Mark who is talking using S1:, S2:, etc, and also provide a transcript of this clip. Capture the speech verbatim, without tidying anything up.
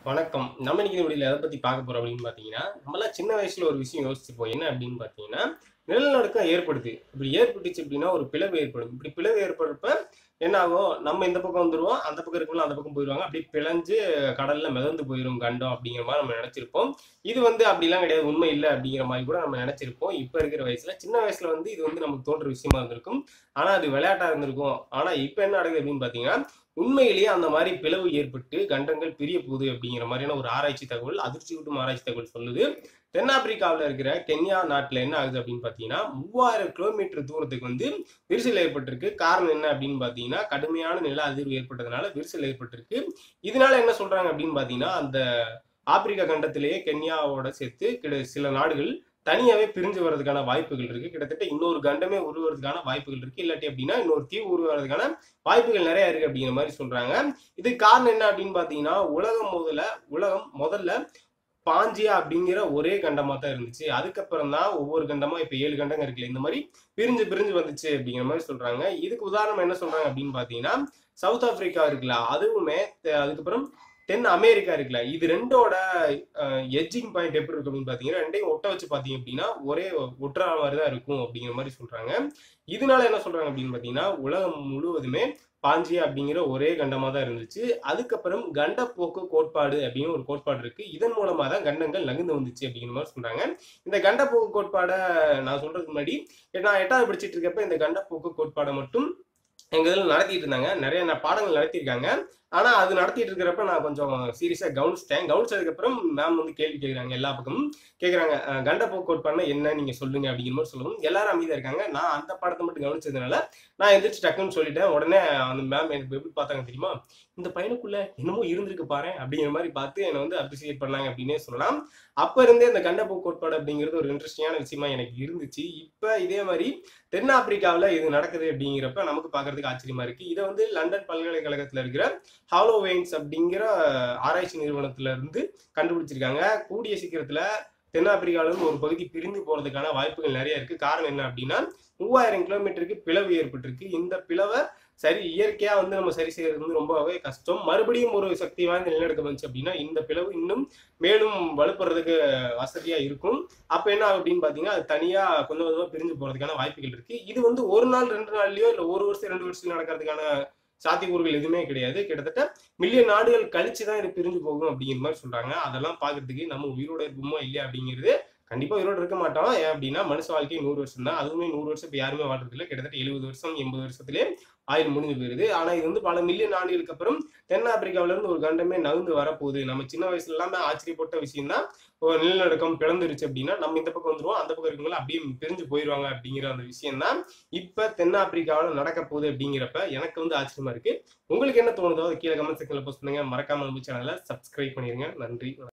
S1: வணக்கம். நம்ம இன்னைக்கு இந்த வீடியோல எத பத்தி பார்க்க போறோம் அப்படின்னு பார்த்தீங்கன்னா, நம்மலாம் சின்ன வயசுல ஒரு விஷயம் யோசிச்சிருப்போம். என்ன அப்படின்னு பார்த்தீங்கன்னா, நிலநடுக்கம் ஏற்படுது. இப்படி ஏற்பட்டுச்சு அப்படின்னா ஒரு பிளவு ஏற்படும். இப்படி பிளவு ஏற்படுறப்ப என்ன ஆகும்? நம்ம இந்த பக்கம் வந்துருவோம். அந்த பக்கம் இருக்கவங்கலாம் அந்த பக்கம் போயிருவாங்க. அப்படியே பிளஞ்சு கடல்ல மிதந்து போயிரும் கண்டம் அப்படிங்கிற மாரி நம்ம நெனச்சிருப்போம். இது வந்து அப்படிலாம் கிடையாது. உண்மை இல்ல அப்படிங்கிற மாரி கூட நம்ம நெனச்சிருப்போம். இப்ப இருக்கிற வயசுல. சின்ன வயசுல வந்து இது வந்து நமக்கு தோன்ற விஷயமா இருந்திருக்கும். ஆனா அது விளையாட்டா இருந்திருக்கும். ஆனா இப்ப என்ன நடக்குது அப்படின்னு பார்த்தீங்கன்னா, உண்மையிலேயே அந்த மாரி பிளவு ஏற்பட்டு கண்டங்கள் பிரிய போகுது அப்படிங்கிற மாரியான ஒரு ஆராய்ச்சி தகவல், அதிர்ச்சியூட்டும் ஆராய்ச்சி தகவல் சொல்லுது. தென்னாப்பிரிக்காவுல இருக்கிற கென்யா நாட்டுல என்ன ஆகுது அப்படின்னு பார்த்தீங்கன்னா, மூவாயிரம் கிலோமீட்டர் தூரத்துக்கு வந்து விரிசல் ஏற்பட்டிருக்கு. காரணம் என்ன அப்படின்னு பார்த்தீங்கன்னா, கடுமையான நில அதிர்வு ஏற்பட்டதுனால விரிசல் ஏற்பட்டிருக்கு. இதனால என்ன சொல்றாங்க அப்படின்னு பார்த்தீங்கன்னா, அந்த ஆப்பிரிக்கா கண்டத்திலேயே கென்யாவோட சேர்த்து கிட சில நாடுகள் தனியாவே பிரிஞ்சு வர்றதுக்கான வாய்ப்புகள் இருக்கு. கிட்டத்தட்ட இன்னொரு கண்டமே உருவாறதுக்கான வாய்ப்புகள் இருக்கு. இல்லாட்டி அப்படின்னா இன்னொரு தீவு உருவாறதுக்கான வாய்ப்புகள் நெறைய இருக்கு அப்படிங்கிற மாரி சொல்றாங்க. இதுக்கு காரணம் என்ன அப்படின்னு பார்த்தீங்கன்னா, உலகம் முதல்ல உலகம் முதல்ல பாஞ்சியா அப்படிங்கிற ஒரே கண்டமா தான் இருந்துச்சு. அதுக்கப்புறம் தான் ஒவ்வொரு கண்டமா இப்ப ஏழு கண்டங்கள் இருக்குல்ல, இந்த மாரி பிரிஞ்சு பிரிஞ்சு வந்துச்சு அப்படிங்கிற மாரி சொல்றாங்க. இதுக்கு உதாரணம் என்ன சொல்றாங்க அப்படின்னு பார்த்தீங்கன்னா, சவுத் ஆப்பிரிக்கா இருக்குல்ல, அதுவுமே த அதுக்கப்புறம் தென் அமெரிக்கா இருக்குல்ல, இது ரெண்டோட அ எட்ஜிங் பாயிண்ட் எப்படி இருக்கும் அப்படின்னு பார்த்தீங்கன்னா, ரெண்டையும் ஒட்ட வச்சு பார்த்தீங்க அப்படின்னா, ஒரே ஒட்டுறா மாரி தான் இருக்கும் அப்படிங்கிற மாரி சொல்றாங்க. இதனால என்ன சொல்றாங்க அப்படின்னு பார்த்தீங்கன்னா, உலகம் முழுவதுமே பாஞ்சியா அப்படிங்கிற ஒரே கண்டமா தான் இருந்துச்சு. அதுக்கப்புறம் கண்டப்போக்கு கோட்பாடு அப்படின்னு ஒரு கோட்பாடு இருக்கு. இதன் மூலமா தான் கண்டங்கள் நகர்ந்து வந்துச்சு அப்படிங்கிற மாரி சொல்றாங்க. இந்த கண்டப்போக்கு கோட்பாட நான் சொல்றதுக்கு முன்னாடி, நான் எட்டாவது படிச்சுட்டு இருக்கப்ப இந்த கண்டப்போக்கு கோட்பாட மட்டும் எங்க இதுல நடத்திட்டு இருந்தாங்க. நெறைய ந பாடங்கள் நடத்தியிருக்காங்க. ஆனா, அது நடத்திட்டு இருக்கிறப்ப நான் கொஞ்சம் சீரியஸா கவனிச்சுட்டேன். கவனிச்சதுக்கப்புறம் மேம் வந்து கேள்வி கேட்குறாங்க எல்லா பக்கமும். கேட்குறாங்க, அ "கண்டப்போக்கு கோட்பாடுனா என்ன? நீங்க சொல்லுங்க." அப்படிங்கிற மாரி சொல்லவும், எல்லாரும் அமைதியா இருக்காங்க. நான் அந்த பாடத்த மட்டும் கவனிச்சதுனால, நான் எந்திரிச்சு டக்குன்னு சொல்லிட்டேன். உடனே அந்த மேம் எனக்கு எப்படி பார்த்தாங்க தெரியுமா? "இந்த பையனுக்குள்ள என்னமோ இருந்திருக்கு பாரேன்." அப்படிங்கிற மாரி பார்த்து என்ன வந்து அப்ரிசியேட் பண்ணாங்க அப்படின்னே சொல்லலாம். அப்ப இருந்தே இந்த கண்டப்போக்கு கோட்பாடு அப்படிங்கிறது ஒரு இன்ட்ரஸ்டிங்கான விஷயமா எனக்கு இருந்துச்சு. இப்ப இதே மாரி தென்னாப்பிரிக்காவுல இது நடக்குது அப்படிங்கிறப்ப நமக்கு பார்க்கறதுக்கு ஆச்சரியமா இருக்கு. இத வந்து லண்டன் பல்கலைக்கழகத்துல இருக்கிற ஹாலோவெயின்ஸ் அப்படிங்கிற ஆராய்ச்சி நிறுவனத்துல இருந்து கண்டுபிடிச்சிருக்காங்க. கூடிய சீக்கிரத்துல தென்னாப்பிரிக்கால இருந்து ஒரு பகுதி பிரிந்து போறதுக்கான வாய்ப்புகள் நெறைய இருக்கு. காரணம் என்ன அப்படின்னா, மூவாயிரம் கிலோமீட்டருக்கு பிளவு ஏற்பட்டிருக்கு. இந்த பிளவ சரி இயற்கையா வந்து நம்ம சரி செய்யறது வந்து ரொம்பவே கஷ்டம். மறுபடியும் ஒரு சக்தி வாய்ந்த நிலநடுக்கம் வந்துச்சு அப்படின்னா, இந்த பிளவு இன்னும் மேலும் வலுப்படுறதுக்கு வசதியா இருக்கும். அப்ப என்ன ஆகும் அப்படின்னு பார்த்தீங்கன்னா, அது தனியா கொஞ்சம் கொஞ்சமா பிரிஞ்சு போறதுக்கான வாய்ப்புகள் இருக்கு. இது வந்து ஒரு நாள், ரெண்டு நாள்லயோ இல்ல ஒரு வருஷம், ரெண்டு வருஷத்துல நடக்கிறதுக்கான சாத்தியக்கூறுகள் எதுவுமே கிடையாது. கிட்டத்தட்ட மில்லியன் நாடுகள் கழிச்சு தான் இது பிரிஞ்சு போகும் அப்படிங்கிற மாரி சொல்றாங்க. அதெல்லாம் பார்க்கறதுக்கு நம்ம உயிரோட இருப்போமா இல்லையா அப்படிங்கிறது கண்டிப்பா உயிரோட இருக்க மாட்டோம். ஏன் அப்படின்னா, மனுஷ வாழ்க்கை நூறு வருஷம் தான். அதுவுமே நூறு வருஷம் இப்ப யாருமே வாழ்றது இல்ல. கிட்டத்தட்ட எழுபது வருஷம், எண்பது வருஷத்திலேயே ஆயுள் முடிஞ்சு போயிருது. ஆனா இது வந்து பல மில்லியன் ஆண்டுகளுக்கு அப்புறம் தென்னாப்பிரிக்காவுல இருந்து ஒரு கண்டமே நகர்ந்து வரப்போகுது. நம்ம சின்ன வயசுல எல்லாமே ஆச்சரியப்பட்ட விஷயம் தான். ஒரு நிலநடுக்கம் பிளந்துருச்சு அப்படின்னா, நம்ம இந்த பக்கம் வந்துருவோம். அந்த பக்கம் இருக்கவங்கலாம் அப்படியே பிரிஞ்சு போயிருவாங்க அப்படிங்கிற அந்த விஷயம் தான் இப்ப தென்னாப்பிரிக்காவுல நடக்க போகுது அப்படிங்கிறப்ப எனக்கு வந்து ஆச்சரியமா இருக்கு. உங்களுக்கு என்ன தோணுதோ அத கீழ கமெண்ட் செக்ஷன்ல போஸ்ட் பண்ணுங்க. மறக்காம நம்ம சேனல சப்ஸ்கிரைப் பண்ணிருங்க. நன்றி.